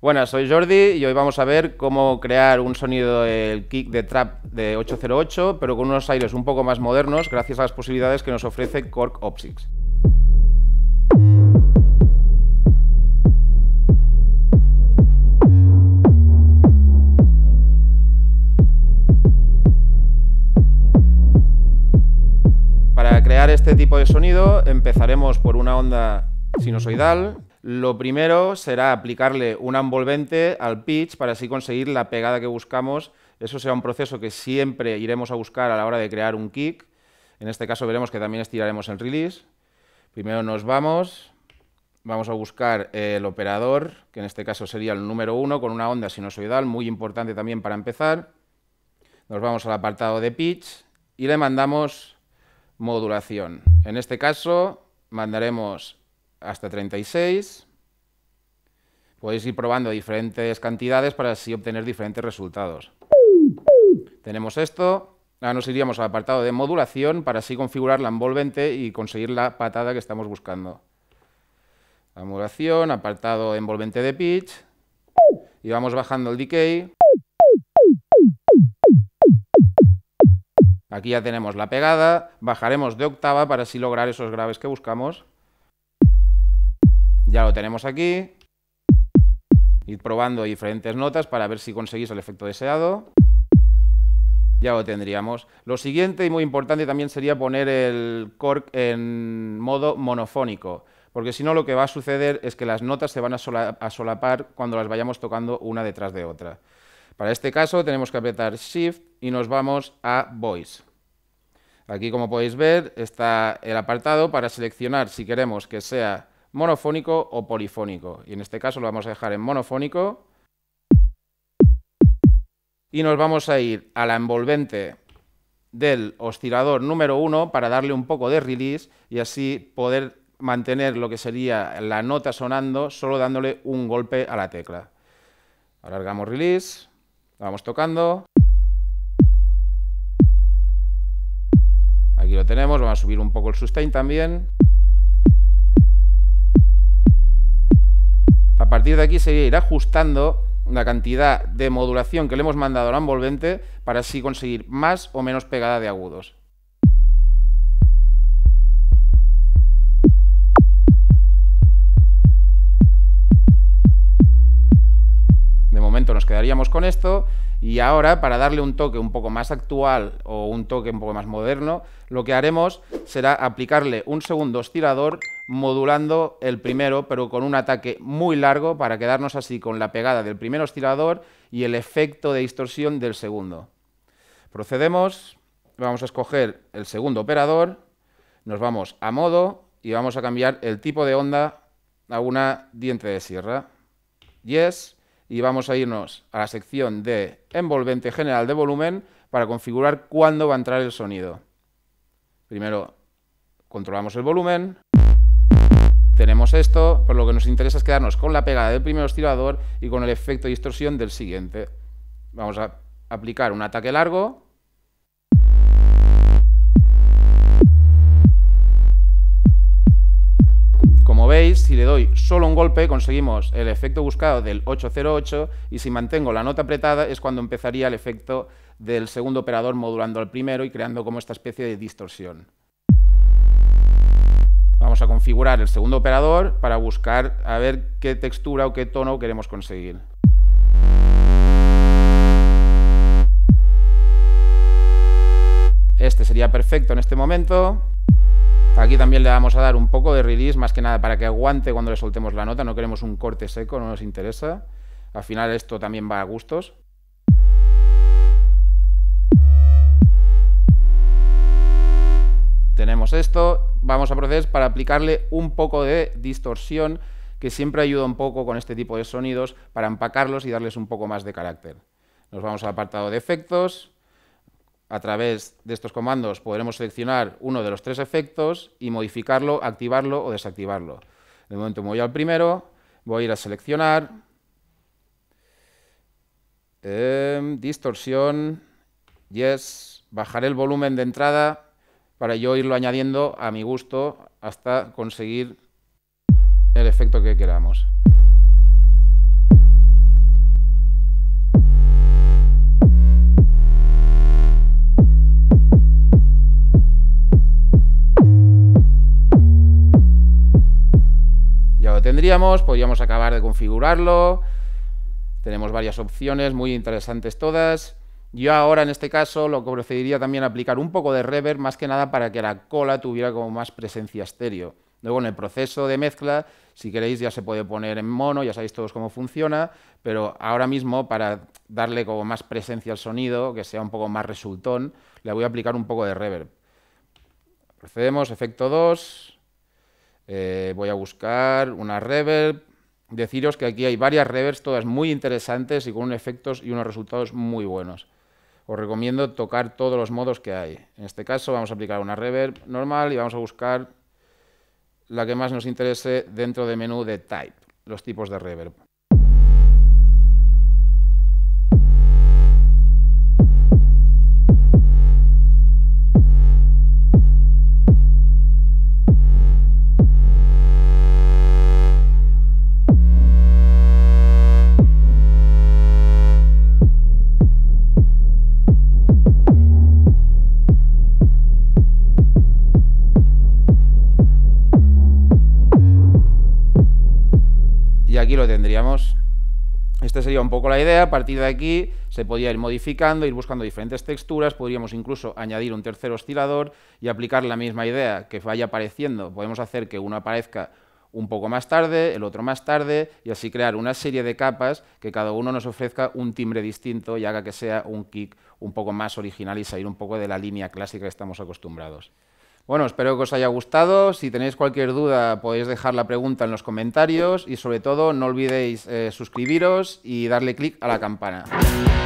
Buenas, soy Jordi y hoy vamos a ver cómo crear un sonido del kick de trap de 808, pero con unos aires un poco más modernos gracias a las posibilidades que nos ofrece Korg Optics. Para crear este tipo de sonido empezaremos por una onda sinusoidal. Lo primero será aplicarle un envolvente al pitch para así conseguir la pegada que buscamos. Eso será un proceso que siempre iremos a buscar a la hora de crear un kick. En este caso veremos que también estiraremos el release. Primero nos vamos a buscar el operador, que en este caso sería el número 1, con una onda sinusoidal, muy importante también para empezar. Nos vamos al apartado de pitch y le mandamos modulación. En este caso mandaremos hasta 36. Podéis ir probando diferentes cantidades para así obtener diferentes resultados. Tenemos esto. Ahora nos iríamos al apartado de modulación para así configurar la envolvente y conseguir la patada que estamos buscando. La modulación, apartado de envolvente de pitch. Y vamos bajando el decay. Aquí ya tenemos la pegada. Bajaremos de octava para así lograr esos graves que buscamos. Ya lo tenemos aquí. Ir probando diferentes notas para ver si conseguís el efecto deseado. Ya lo tendríamos. Lo siguiente y muy importante también sería poner el Korg en modo monofónico, porque si no lo que va a suceder es que las notas se van a solapar cuando las vayamos tocando una detrás de otra. Para este caso tenemos que apretar Shift y nos vamos a Voice. Aquí, como podéis ver, está el apartado para seleccionar si queremos que sea monofónico o polifónico. Y en este caso lo vamos a dejar en monofónico. Y nos vamos a ir a la envolvente del oscilador número 1 para darle un poco de release y así poder mantener lo que sería la nota sonando solo dándole un golpe a la tecla. Alargamos release, vamos tocando. Aquí lo tenemos, vamos a subir un poco el sustain también. A partir de aquí sería ir ajustando la cantidad de modulación que le hemos mandado al envolvente para así conseguir más o menos pegada de agudos. De momento nos quedaríamos con esto y ahora, para darle un toque un poco más actual o un toque un poco más moderno, lo que haremos será aplicarle un segundo oscilador modulando el primero, pero con un ataque muy largo para quedarnos así con la pegada del primer oscilador y el efecto de distorsión del segundo. Procedemos, vamos a escoger el segundo operador, nos vamos a modo y vamos a cambiar el tipo de onda a una diente de sierra. Yes. Y vamos a irnos a la sección de envolvente general de volumen para configurar cuándo va a entrar el sonido. Primero controlamos el volumen. Tenemos esto, pero lo que nos interesa es quedarnos con la pegada del primer oscilador y con el efecto de distorsión del siguiente. Vamos a aplicar un ataque largo. Como veis, si le doy solo un golpe conseguimos el efecto buscado del 808 y si mantengo la nota apretada es cuando empezaría el efecto del segundo operador modulando al primero y creando como esta especie de distorsión. Vamos a configurar el segundo operador para buscar a ver qué textura o qué tono queremos conseguir. Este sería perfecto en este momento. Aquí también le vamos a dar un poco de release, más que nada para que aguante cuando le soltemos la nota. No queremos un corte seco, no nos interesa. Al final esto también va a gustos. Tenemos esto. Vamos a proceder para aplicarle un poco de distorsión, que siempre ayuda un poco con este tipo de sonidos para empacarlos y darles un poco más de carácter. Nos vamos al apartado de efectos. A través de estos comandos podremos seleccionar uno de los tres efectos y modificarlo, activarlo o desactivarlo. De momento me voy al primero, voy a ir a seleccionar, distorsión, yes, bajaré el volumen de entrada para yo irlo añadiendo a mi gusto hasta conseguir el efecto que queramos. tendríamos. Podríamos acabar de configurarlo. Tenemos varias opciones, muy interesantes todas. Yo ahora, en este caso, lo que procedería también a aplicar un poco de reverb, más que nada para que la cola tuviera como más presencia estéreo. Luego, en el proceso de mezcla, si queréis, ya se puede poner en mono, ya sabéis todos cómo funciona, pero ahora mismo, para darle como más presencia al sonido, que sea un poco más resultón, le voy a aplicar un poco de reverb. Procedemos, efecto 2, voy a buscar una reverb. Deciros que aquí hay varias reverbs, todas muy interesantes y con unos efectos y unos resultados muy buenos. Os recomiendo tocar todos los modos que hay. En este caso vamos a aplicar una reverb normal y vamos a buscar la que más nos interese dentro del menú de Type, los tipos de reverb. Y aquí lo tendríamos. Esta sería un poco la idea. A partir de aquí se podría ir modificando, ir buscando diferentes texturas. Podríamos incluso añadir un tercer oscilador y aplicar la misma idea, que vaya apareciendo. Podemos hacer que uno aparezca un poco más tarde, el otro más tarde, y así crear una serie de capas que cada uno nos ofrezca un timbre distinto y haga que sea un kick un poco más original y salir un poco de la línea clásica que estamos acostumbrados. Bueno, espero que os haya gustado. Si tenéis cualquier duda podéis dejar la pregunta en los comentarios y sobre todo no olvidéis suscribiros y darle clic a la campana.